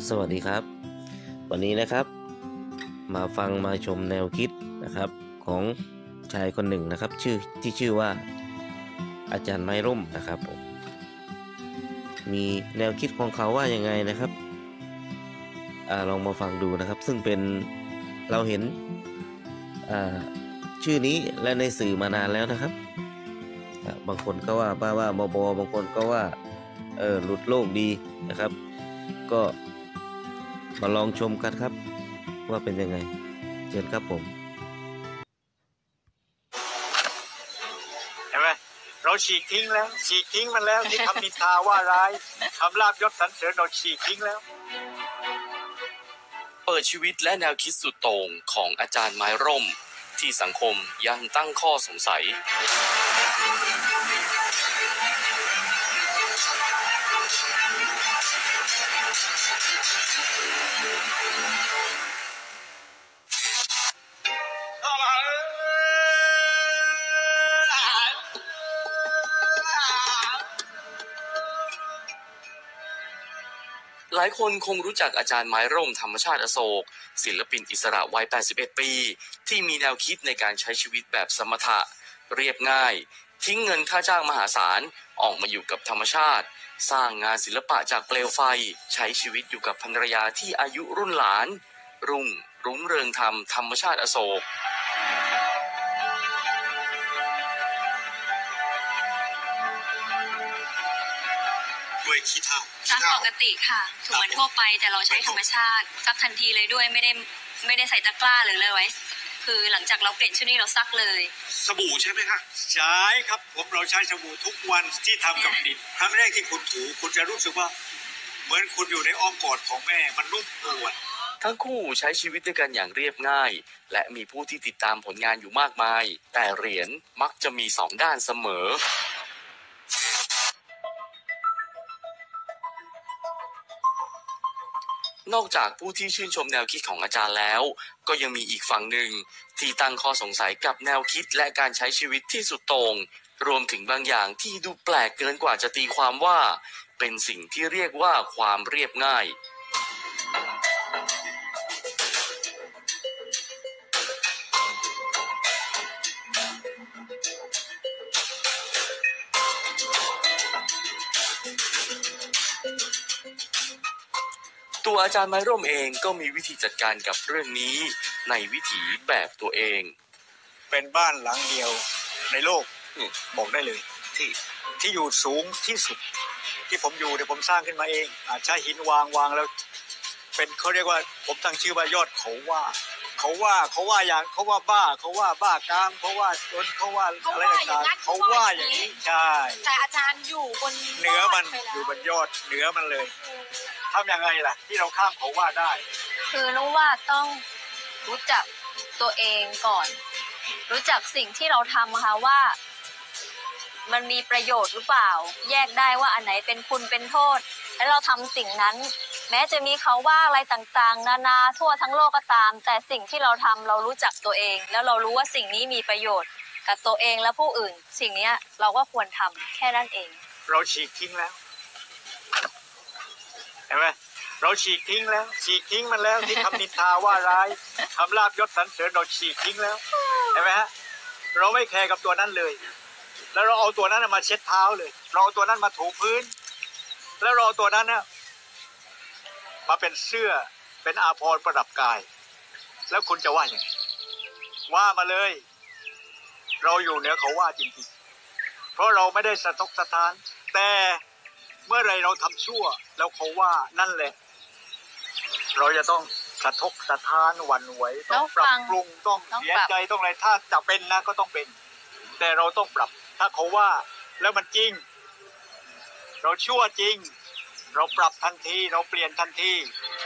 สวัสดีครับวันนี้นะครับมาฟังมาชมแนวคิดนะครับของชายคนหนึ่งนะครับชื่อว่าอาจารย์ไม้ร่มนะครับผมมีแนวคิดของเขาว่ายังไงนะครับลองมาฟังดูนะครับซึ่งเป็นเราเห็นชื่อนี้และในสื่อมานานแล้วนะครับบางคนก็ว่าบ้าว่าบอบางคนก็ว่าหลุดโลกดีนะครับก็มาลองชมกันครับว่าเป็นยังไงเชิญครับผมเห็นไหมเราฉีกทิ้งมันแล้วที่คำนินทาว่าร้ายคำลาบยศสรรเสริญเราฉีกทิ้งแล้วเปิดชีวิตและแนวคิดสุดโต่งของอาจารย์ไม้ร่มที่สังคมยังตั้งข้อสงสัยหลายคนคงรู้จักอาจารย์ไม้ร่มธรรมชาติอโศกศิลปินอิสระวัย 81 ปีที่มีแนวคิดในการใช้ชีวิตแบบสมถะเรียบง่ายทิ้งเงินค่าจ้างมหาศาลออกมาอยู่กับธรรมชาติสร้างงานศิลปะจากเปลวไฟใช้ชีวิตอยู่กับภรรยาที่อายุรุ่นหลานรุ่งเรืองธรรมชาติอโศกด้วยขี้เถ้าซักปกติค่ะถูกเหมือนทั่วไปแต่เราใช้ธรรมชาติซักทันทีเลยด้วยไม่ได้ใส่ตะกร้าหรือเลยไว้คือหลังจากเราเปลี่ยนชุดนี้เราซักเลยสบู่ใช่ไหมครับใช่ครับเราใช้สบู่ทุกวันที่ทำกับดินครั้งแรกที่คุณถูคุณจะรู้สึกว่าเหมือนคุณอยู่ในอ้อมกอดของแม่มันนุ่มนวลทั้งคู่ใช้ชีวิตด้วยกันอย่างเรียบง่ายและมีผู้ที่ติดตามผลงานอยู่มากมายแต่เหรียญมักจะมีสองด้านเสมอนอกจากผู้ที่ชื่นชมแนวคิดของอาจารย์แล้วก็ยังมีอีกฝั่งหนึ่งที่ตั้งข้อสงสัยกับแนวคิดและการใช้ชีวิตที่สุดโต่งรวมถึงบางอย่างที่ดูแปลกเกินกว่าจะตีความว่าเป็นสิ่งที่เรียกว่าความเรียบง่ายตัวอาจารย์ไม้ร่มเองก็มีวิธีจัดการกับเรื่องนี้ในวิถีแบบตัวเองเป็นบ้านหลังเดียวในโลกบอกได้เลยที่อยู่สูงที่สุดที่ผมอยู่เนี่ยผมสร้างขึ้นมาเองใช้หินวางแล้วเป็นเขาเรียกว่าผมตั้งชื่อว่ายอดเขาว่าอย่างเขาว่าบ้ากามเขาว่าจนเขาว่าอะไรต่างๆเขาว่าอย่างนี้ใช่แต่อาจารย์อยู่บนเหนือมันอยู่บนยอดเหนือมันเลยทำยังไงล่ะที่เราข้ามเขาว่าได้คือรู้ว่าต้องรู้จักตัวเองก่อนรู้จักสิ่งที่เราทำค่ะว่ามันมีประโยชน์หรือเปล่าแยกได้ว่าอันไหนเป็นคุณเป็นโทษแล้วเราทำสิ่งนั้นแม้จะมีเขาว่าอะไรต่างๆนานาทั่วทั้งโลกก็ตามแต่สิ่งที่เราทำเรารู้จักตัวเองแล้วเรารู้ว่าสิ่งนี้มีประโยชน์กับตัวเองและผู้อื่นสิ่งนี้เราก็ควรทำแค่นั้นเองเราฉีกทิ้งแล้วเห็นไหมเราฉีกทิ้งมันแล้วที่คำนินทาว่าร้ายคำลาบยศสรรเสริญเราฉีกทิ้งแล้วเห็นไหมฮะเราไม่แคร์กับตัวนั้นเลยแล้วเราเอาตัวนั้นมาเช็ดเท้าเลยเราเอาตัวนั้นมาถูพื้นแล้วเราเอาตัวนั้นมาเป็นเสื้อเป็นอาภรณ์ประดับกายแล้วคุณจะว่าอย่างไรว่ามาเลยเราอยู่เหนือเขาว่าจริงๆเพราะเราไม่ได้สะทกสะท้านแต่เมื่อไรเราทำชั่วแล้วเขาว่านั่นแหละเราจะต้องสะทกสะท้านหวั่นไหวต้องปรับปรุงต้องเสียใจต้องอะไรถ้าจะเป็นนะก็ต้องเป็นแต่เราต้องปรับถ้าเขาว่าแล้วมันจริงเราชั่วจริงเราปรับทันทีเราเปลี่ยนทันที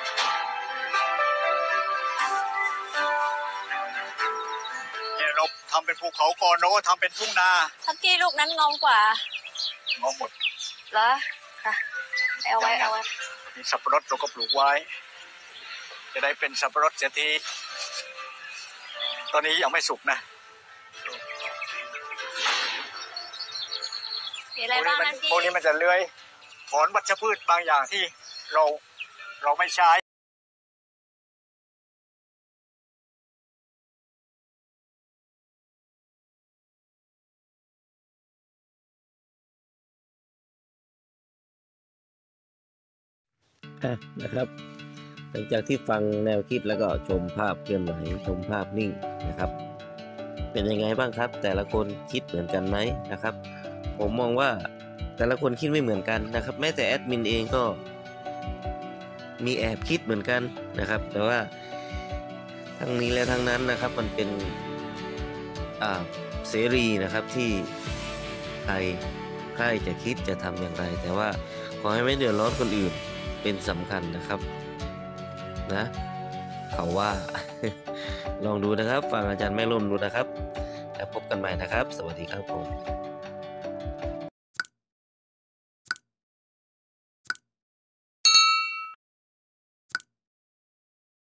เนี่ยเราทำเป็นภูเขาก่อนเราก็ทำเป็นทุ่งนาทันทีลูกนั้นงอมกว่างอมหมดเหรอค่ะเอาไว้มีสับปะรดเราก็ปลูกไว้จะได้เป็นสับปะรดเสียทีตอนนี้ยังไม่สุกนะมีอะไรบ้างนั่นพี่พวกนี้มันจะเลื้อยถอนวัชพืชบางอย่างที่เราเราไม่ใช้นะครับหลังจากที่ฟังแนวคิดแล้วก็ชมภาพเคลื่อนไหวชมภาพนิ่งนะครับ เป็นยังไงบ้างครับ แต่ละคนคิดเหมือนกันไหมนะครับ ผมมองว่าแต่ละคนคิดไม่เหมือนกันนะครับ แม้แต่แอดมินเองก็มีแอบคิดเหมือนกันนะครับ แต่ว่าทั้งนี้และทั้งนั้นนะครับมันเป็นเสรีนะครับที่ใครจะคิดจะทำอย่างไร แต่ว่าขอให้ไม่เดือดร้อนคนอื่นเป็นสำคัญนะครับนะเขาว่า ลองดูนะครับฟังอาจารย์แม่ร่มดูนะครับแล้วพบกันใหม่นะครับสวัสดีครับผม